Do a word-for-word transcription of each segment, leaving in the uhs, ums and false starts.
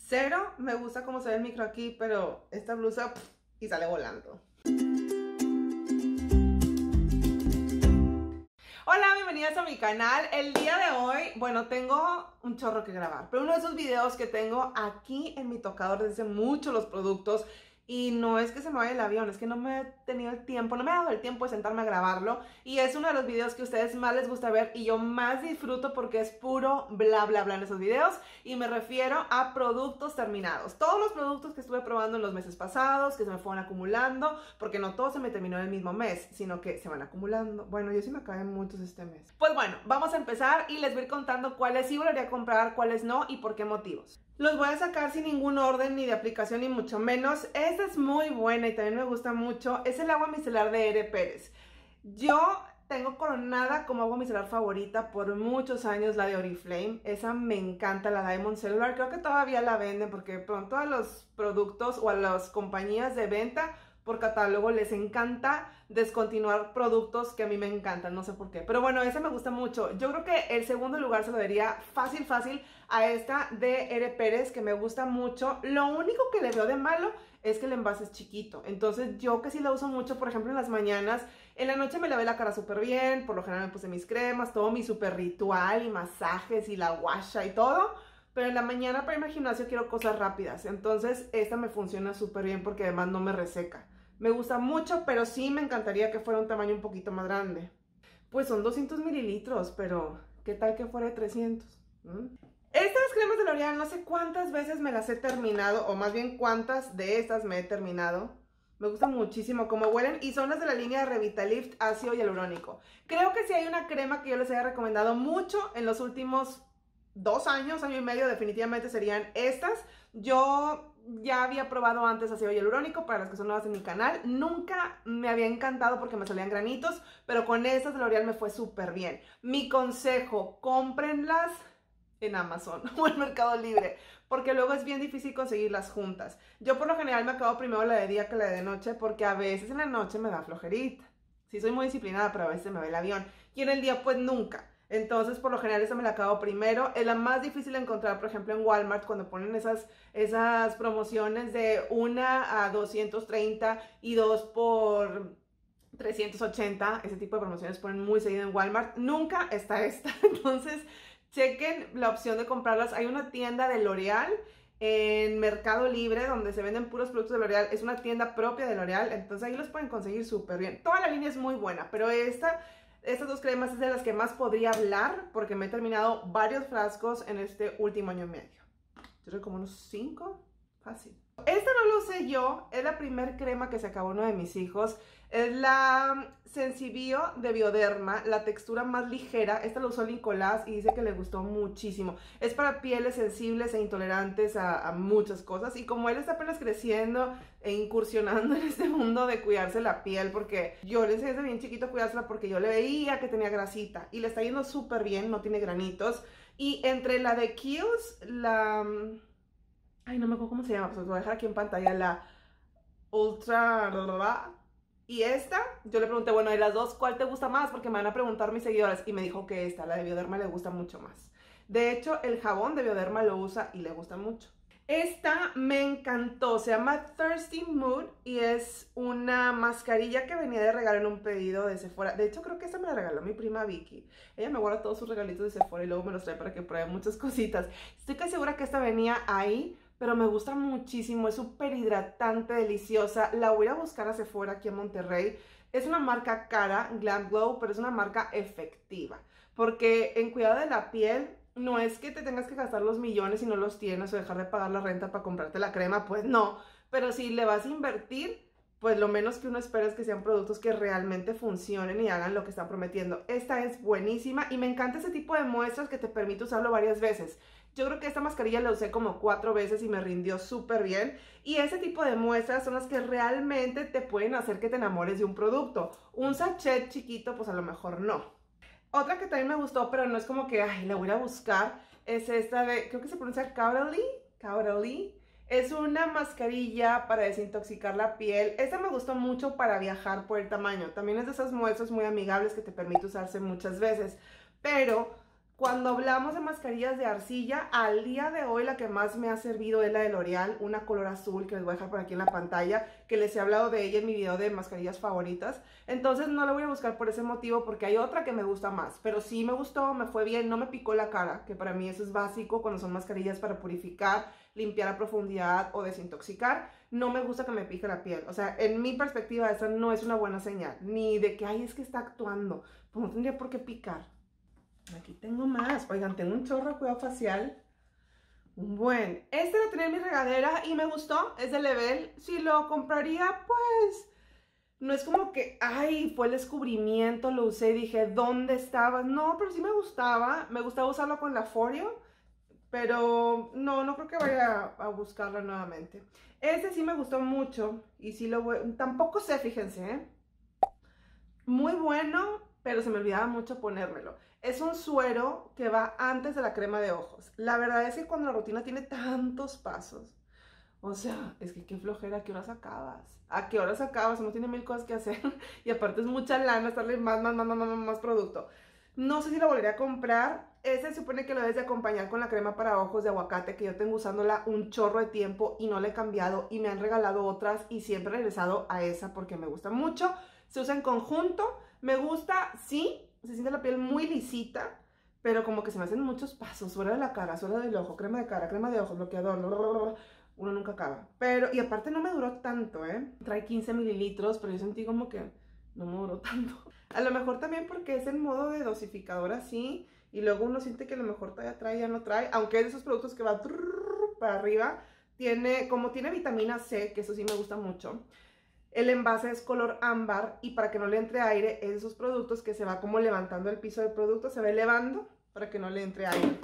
Cero me gusta cómo se ve el micro aquí, pero esta blusa pff, y sale volando. Hola, bienvenidas a mi canal. El día de hoy, bueno, tengo un chorro que grabar, pero uno de esos videos que tengo aquí en mi tocador desde mucho los productos. Y no es que se me vaya el avión, es que no me he tenido el tiempo, no me ha dado el tiempo de sentarme a grabarlo. Y es uno de los videos que a ustedes más les gusta ver y yo más disfruto porque es puro bla bla bla en esos videos. Y me refiero a productos terminados. Todos los productos que estuve probando en los meses pasados, que se me fueron acumulando, porque no todo se me terminó en el mismo mes, sino que se van acumulando. Bueno, yo sí me acabé muchos este mes. Pues bueno, vamos a empezar y les voy a ir contando cuáles sí volvería a comprar, cuáles no y por qué motivos. Los voy a sacar sin ningún orden ni de aplicación ni mucho menos. Esta es muy buena y también me gusta mucho. Es el agua micelar de Ere Pérez. Yo tengo coronada como agua micelar favorita por muchos años la de Oriflame. Esa me encanta, la Diamond Cellular. Creo que todavía la venden porque pronto a los productos o a las compañías de venta por catálogo les encanta descontinuar productos que a mí me encantan, no sé por qué. Pero bueno, ese me gusta mucho. Yo creo que el segundo lugar se lo daría fácil, fácil a esta de Ere Pérez, que me gusta mucho. Lo único que le veo de malo es que el envase es chiquito. Entonces yo que sí la uso mucho, por ejemplo, en las mañanas, en la noche me lavé la cara súper bien, por lo general me puse mis cremas, todo mi súper ritual y masajes y la guasha y todo. Pero en la mañana para irme al gimnasio quiero cosas rápidas. Entonces esta me funciona súper bien porque además no me reseca. Me gusta mucho, pero sí me encantaría que fuera un tamaño un poquito más grande. Pues son doscientos mililitros, pero ¿qué tal que fuera de trescientos? ¿Mm? Estas cremas de L'Oreal no sé cuántas veces me las he terminado, o más bien cuántas de estas me he terminado. Me gustan muchísimo cómo huelen y son las de la línea de Revitalift ácido hialurónico. Creo que si hay una crema que yo les haya recomendado mucho en los últimos dos años, año y medio, definitivamente serían estas. Yo ya había probado antes ácido hialurónico, para las que son nuevas en mi canal. Nunca me había encantado porque me salían granitos, pero con estas de L'Oreal me fue súper bien. Mi consejo, cómprenlas en Amazon o en Mercado Libre, porque luego es bien difícil conseguirlas juntas. Yo por lo general me acabo primero la de día que la de noche, porque a veces en la noche me da flojerita. Sí soy muy disciplinada, pero a veces me va el avión. Y en el día pues nunca. Entonces, por lo general, esa me la acabo primero. Es la más difícil de encontrar, por ejemplo, en Walmart, cuando ponen esas, esas promociones de una a doscientos treinta y dos por trescientos ochenta. Ese tipo de promociones ponen muy seguido en Walmart. Nunca está esta. Entonces, chequen la opción de comprarlas. Hay una tienda de L'Oreal en Mercado Libre donde se venden puros productos de L'Oreal. Es una tienda propia de L'Oreal. Entonces, ahí los pueden conseguir súper bien. Toda la línea es muy buena, pero esta... Estas dos cremas es de las que más podría hablar porque me he terminado varios frascos en este último año y medio. Yo creo como unos cinco, fácil. Esta no lo usé yo, es la primer crema que se acabó uno de mis hijos. Es la Sensibio de Bioderma, la textura más ligera. Esta la usó Nicolás y dice que le gustó muchísimo. Es para pieles sensibles e intolerantes a, a muchas cosas. Y como él está apenas creciendo e incursionando en este mundo de cuidarse la piel, porque yo le enseñé desde bien chiquito a cuidársela porque yo le veía que tenía grasita. Y le está yendo súper bien, no tiene granitos. Y entre la de Kiehl's, la... Ay, no me acuerdo cómo se llama, pues os voy a dejar aquí en pantalla, la Ultra... Y esta, yo le pregunté, bueno, de las dos, ¿cuál te gusta más? Porque me van a preguntar mis seguidores. Y me dijo que esta, la de Bioderma, le gusta mucho más. De hecho, el jabón de Bioderma lo usa y le gusta mucho. Esta me encantó, se llama Thirsty Mood y es una mascarilla que venía de regalo en un pedido de Sephora. De hecho, creo que esta me la regaló mi prima Vicky. Ella me guarda todos sus regalitos de Sephora y luego me los trae para que pruebe muchas cositas. Estoy casi segura que esta venía ahí, pero me gusta muchísimo, es súper hidratante, deliciosa. La voy a buscar a Sephora aquí en Monterrey. Es una marca cara, Glam Glow, pero es una marca efectiva. Porque en cuidado de la piel, no es que te tengas que gastar los millones si no los tienes o dejar de pagar la renta para comprarte la crema, pues no. Pero si le vas a invertir, pues lo menos que uno espera es que sean productos que realmente funcionen y hagan lo que están prometiendo. Esta es buenísima y me encanta ese tipo de muestras que te permite usarlo varias veces. Yo creo que esta mascarilla la usé como cuatro veces y me rindió súper bien. Y ese tipo de muestras son las que realmente te pueden hacer que te enamores de un producto. Un sachet chiquito, pues a lo mejor no. Otra que también me gustó, pero no es como que, ay, la voy a buscar, es esta de, creo que se pronuncia Caudalie. Caudalie. Es una mascarilla para desintoxicar la piel. Esta me gustó mucho para viajar por el tamaño. También es de esas muestras muy amigables que te permite usarse muchas veces. Pero Cuando hablamos de mascarillas de arcilla, al día de hoy la que más me ha servido es la de L'Oreal, una color azul que les voy a dejar por aquí en la pantalla, que les he hablado de ella en mi video de mascarillas favoritas. Entonces no la voy a buscar por ese motivo porque hay otra que me gusta más, pero sí me gustó, me fue bien, no me picó la cara, que para mí eso es básico cuando son mascarillas para purificar, limpiar a profundidad o desintoxicar. No me gusta que me pique la piel, o sea, en mi perspectiva esa no es una buena señal, ni de que, ay, es que está actuando, pues no tendría por qué picar. Aquí tengo más. Oigan, tengo un chorro de cuidado facial. Un buen. Este lo tenía en mi regadera y me gustó. Es de Level. Si lo compraría, pues... No es como que, ay, fue el descubrimiento, lo usé y dije, ¿dónde estabas? No, pero sí me gustaba. Me gustaba usarlo con la Foreo. Pero no, no creo que vaya a, a buscarlo nuevamente. Este sí me gustó mucho. Y sí lo voy... Tampoco sé, fíjense, ¿eh? Muy bueno, pero se me olvidaba mucho ponérmelo. Es un suero que va antes de la crema de ojos. La verdad es que cuando la rutina tiene tantos pasos, o sea, es que qué flojera, ¿a qué horas acabas? ¿A qué horas acabas? Uno tiene mil cosas que hacer y aparte es mucha lana estarle más, más, más, más, más, más producto. No sé si lo volvería a comprar. Ese se supone que lo debes de acompañar con la crema para ojos de aguacate, que yo tengo usándola un chorro de tiempo y no la he cambiado y me han regalado otras y siempre he regresado a esa porque me gusta mucho. Se usa en conjunto. Me gusta, sí, se siente la piel muy lisita, pero como que se me hacen muchos pasos, suera de la cara, suera del ojo, crema de cara, crema de ojos, bloqueador, blablabla. Uno nunca acaba. Pero, y aparte no me duró tanto, ¿eh? Trae quince mililitros, pero yo sentí como que no me duró tanto. A lo mejor también porque es en modo de dosificador así, y luego uno siente que a lo mejor todavía trae, ya no trae, aunque es de esos productos que va para arriba, tiene, como tiene vitamina C, que eso sí me gusta mucho. El envase es color ámbar y para que no le entre aire es de esos productos que se va como levantando el piso del producto, se va elevando para que no le entre aire.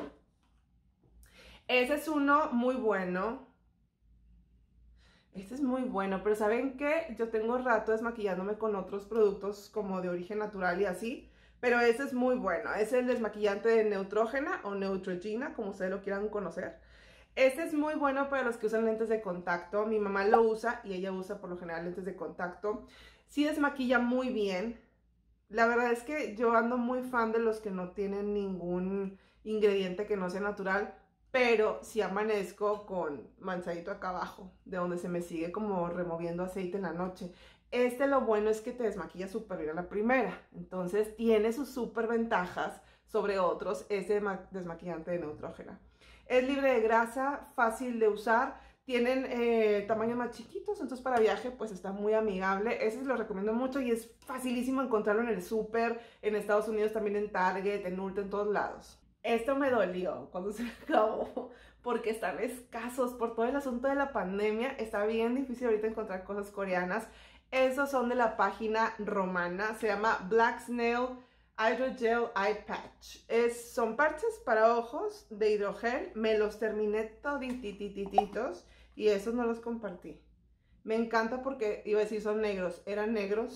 Ese es uno muy bueno. Este es muy bueno, pero ¿saben qué? Yo tengo rato desmaquillándome con otros productos como de origen natural y así, pero ese es muy bueno. Es el desmaquillante de Neutrogena o Neutrogena, como ustedes lo quieran conocer. Este es muy bueno para los que usan lentes de contacto. Mi mamá lo usa y ella usa por lo general lentes de contacto. Sí desmaquilla muy bien. La verdad es que yo ando muy fan de los que no tienen ningún ingrediente que no sea natural, pero sí amanezco con manchadito acá abajo, de donde se me sigue como removiendo aceite en la noche. Este lo bueno es que te desmaquilla súper bien a la primera. Entonces tiene sus súper ventajas sobre otros, este desmaquillante de Neutrogena. Es libre de grasa, fácil de usar, tienen eh, tamaños más chiquitos, entonces para viaje pues está muy amigable. Ese lo recomiendo mucho y es facilísimo encontrarlo en el súper, en Estados Unidos también en Target, en Ulta, en todos lados. Esto me dolió cuando se acabó porque están escasos por todo el asunto de la pandemia. Está bien difícil ahorita encontrar cosas coreanas. Esos son de la página Romana, se llama Black Snail Hydrogel Eye Patch. Es, son parches para ojos de hidrogel. Me los terminé todititititos y esos no los compartí. Me encanta porque, iba a decir son negros, eran negros.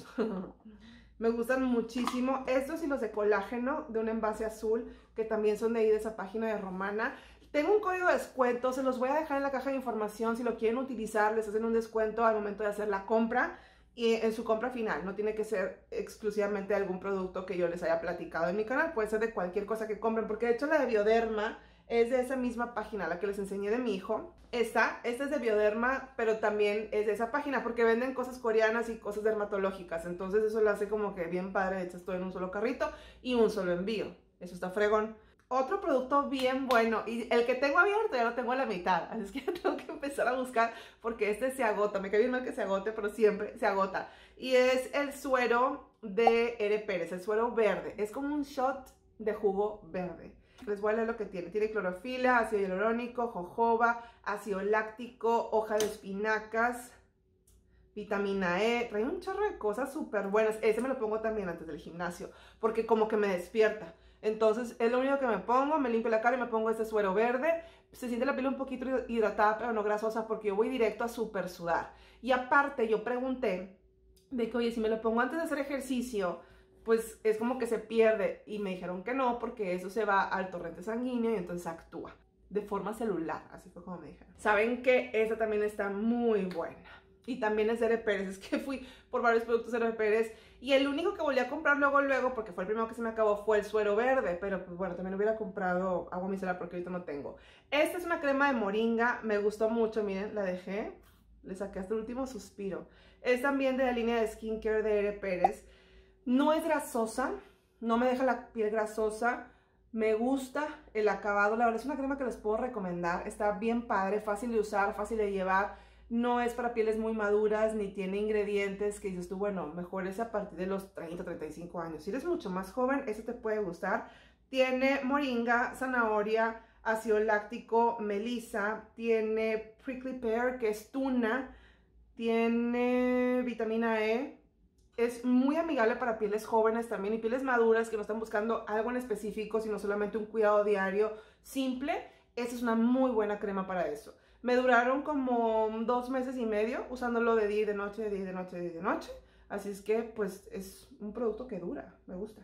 Me gustan muchísimo. Estos y los de colágeno de un envase azul, que también son de ahí de esa página de Romana. Tengo un código de descuento, se los voy a dejar en la caja de información. Si lo quieren utilizar, les hacen un descuento al momento de hacer la compra. Y en su compra final, no tiene que ser exclusivamente de algún producto que yo les haya platicado en mi canal, puede ser de cualquier cosa que compren, porque de hecho la de Bioderma es de esa misma página, la que les enseñé de mi hijo. Esta, esta es de Bioderma, pero también es de esa página, porque venden cosas coreanas y cosas dermatológicas, entonces eso lo hace como que bien padre, echas todo en un solo carrito y un solo envío, eso está fregón. Otro producto bien bueno, y el que tengo abierto ya lo tengo a la mitad, así es que tengo que empezar a buscar porque este se agota, me cae bien mal que se agote, pero siempre se agota. Y es el suero de Ere Pérez, el suero verde, es como un shot de jugo verde. Les voy a leer lo que tiene, tiene clorofila, ácido hialurónico, jojoba, ácido láctico, hoja de espinacas, vitamina E, trae un chorro de cosas súper buenas. Ese me lo pongo también antes del gimnasio, porque como que me despierta. Entonces es lo único que me pongo, me limpio la cara y me pongo este suero verde. Se siente la piel un poquito hidratada, pero no grasosa, porque yo voy directo a super sudar. Y aparte yo pregunté de que, oye, si me lo pongo antes de hacer ejercicio, pues es como que se pierde. Y me dijeron que no, porque eso se va al torrente sanguíneo y entonces actúa de forma celular. Así fue como me dijeron. Saben que esta también está muy buena. Y también es de R. Pérez. Es que fui por varios productos de R. Pérez. Y el único que volví a comprar luego, luego, porque fue el primero que se me acabó, fue el suero verde. Pero pues bueno, también hubiera comprado agua micelar porque ahorita no tengo. Esta es una crema de moringa. Me gustó mucho, miren, la dejé. Le saqué hasta el último suspiro. Es también de la línea de skincare de R. Pérez. No es grasosa. No me deja la piel grasosa. Me gusta el acabado. La verdad es una crema que les puedo recomendar. Está bien padre, fácil de usar, fácil de llevar. No es para pieles muy maduras, ni tiene ingredientes que dices tú, bueno, mejor es a partir de los treinta, treinta y cinco años. Si eres mucho más joven, ese te puede gustar. Tiene moringa, zanahoria, ácido láctico, melisa, tiene prickly pear, que es tuna, tiene vitamina E. Es muy amigable para pieles jóvenes también y pieles maduras que no están buscando algo en específico, sino solamente un cuidado diario simple. Esa es una muy buena crema para eso. Me duraron como dos meses y medio usándolo de día y de noche, de día y de noche, de día y de noche. Así es que, pues, es un producto que dura. Me gusta.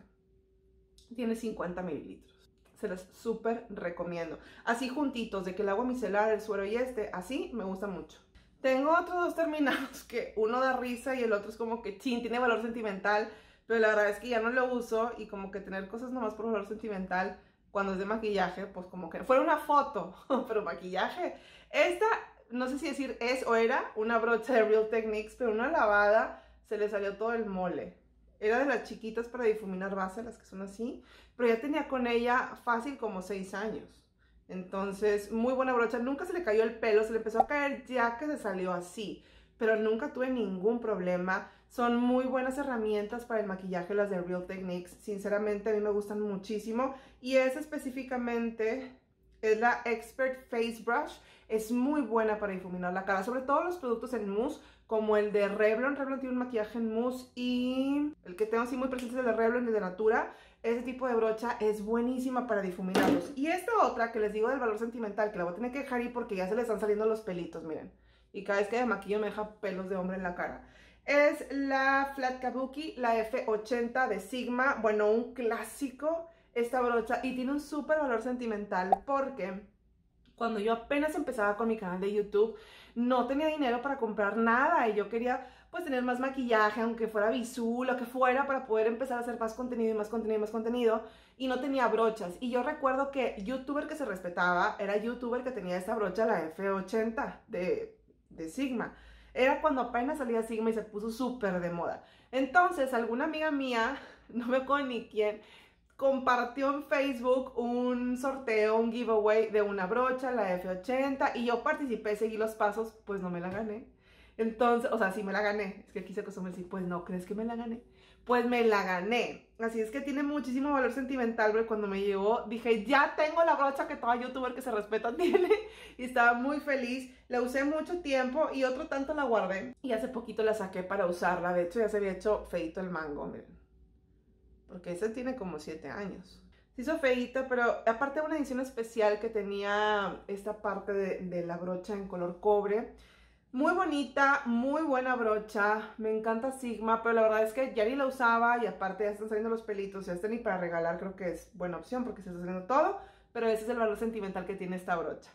Tiene cincuenta mililitros. Se los súper recomiendo. Así juntitos, de que el agua micelar, el suero y este, así me gusta mucho. Tengo otros dos terminados que uno da risa y el otro es como que, chin, tiene valor sentimental. Pero la verdad es que ya no lo uso y como que tener cosas nomás por valor sentimental cuando es de maquillaje, pues como que fuera una foto, pero maquillaje. Esta, no sé si decir es o era una brocha de Real Techniques, pero una lavada se le salió todo el mole. Era de las chiquitas para difuminar base, las que son así, pero ya tenía con ella fácil como seis años. Entonces, muy buena brocha. Nunca se le cayó el pelo, se le empezó a caer ya que se salió así, pero nunca tuve ningún problema. Son muy buenas herramientas para el maquillaje las de Real Techniques. Sinceramente, a mí me gustan muchísimo. Y esa específicamente es la Expert Face Brush. Es muy buena para difuminar la cara, sobre todo los productos en mousse, como el de Revlon. Revlon tiene un maquillaje en mousse y el que tengo así muy presente es el de Revlon, el de Natura. Ese tipo de brocha es buenísima para difuminarlos. Y esta otra que les digo del valor sentimental, que la voy a tener que dejar ahí porque ya se le están saliendo los pelitos, miren. Y cada vez que me maquillo me deja pelos de hombre en la cara. Es la Flat Kabuki, la F ochenta de Sigma. Bueno, un clásico esta brocha y tiene un súper valor sentimental porque cuando yo apenas empezaba con mi canal de YouTube no tenía dinero para comprar nada y yo quería pues tener más maquillaje, aunque fuera bisú, lo que fuera, para poder empezar a hacer más contenido y más contenido y más contenido, y no tenía brochas. Y yo recuerdo que youtuber que se respetaba era youtuber que tenía esta brocha, la F ochenta de, de Sigma. Era cuando apenas salía Sigma y se puso súper de moda. Entonces, alguna amiga mía, no me acuerdo ni quién, compartió en Facebook un sorteo, un giveaway de una brocha, la F ochenta, y yo participé, seguí los pasos, pues no me la gané. Entonces, o sea, sí me la gané. Es que aquí se acostumbra decir, pues no, ¿crees que me la gané? Pues me la gané. Así es que tiene muchísimo valor sentimental, porque cuando me llegó dije, ya tengo la brocha que todo youtuber que se respeta tiene. Y estaba muy feliz. La usé mucho tiempo y otro tanto la guardé. Y hace poquito la saqué para usarla. De hecho, ya se había hecho feito el mango, miren. Porque ese tiene como siete años. Se hizo feito, pero aparte de una edición especial que tenía esta parte de, de la brocha en color cobre. Muy bonita, muy buena brocha, me encanta Sigma, pero la verdad es que ya ni la usaba y aparte ya están saliendo los pelitos, ya está ni para regalar, creo que es buena opción porque se está saliendo todo, pero ese es el valor sentimental que tiene esta brocha.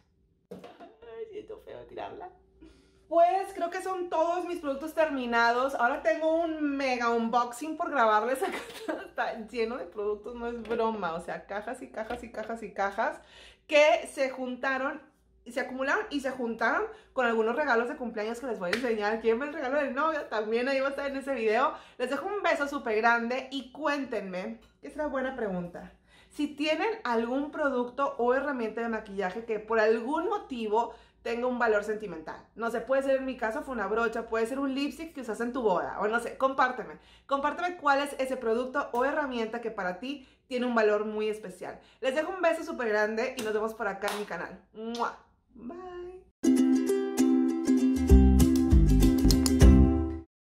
Ay, siento feo tirarla. Pues creo que son todos mis productos terminados. Ahora tengo un mega unboxing por grabarles acá. Está lleno de productos, no es broma, o sea, cajas y cajas y cajas y cajas que se juntaron. Se acumularon y se juntaron con algunos regalos de cumpleaños que les voy a enseñar. ¿Quieren ver el regalo del novio? También ahí va a estar en ese video. Les dejo un beso súper grande y cuéntenme, que es una buena pregunta, si tienen algún producto o herramienta de maquillaje que por algún motivo tenga un valor sentimental. No sé, puede ser, en mi caso fue una brocha, puede ser un lipstick que usaste en tu boda, o no sé, compárteme. Compárteme cuál es ese producto o herramienta que para ti tiene un valor muy especial. Les dejo un beso súper grande y nos vemos por acá en mi canal. ¡Mua! Bye.